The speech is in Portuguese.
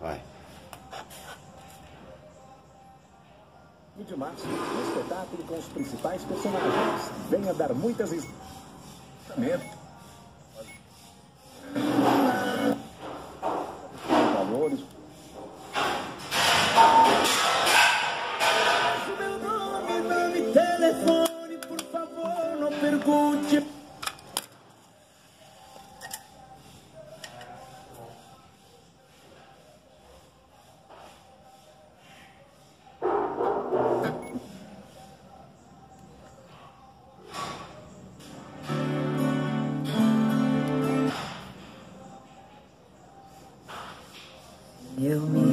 Vai. E de março, um espetáculo com os principais personagens. Venha dar muitas valores. Meu nome, telefone, por favor, não pergunte. Eu me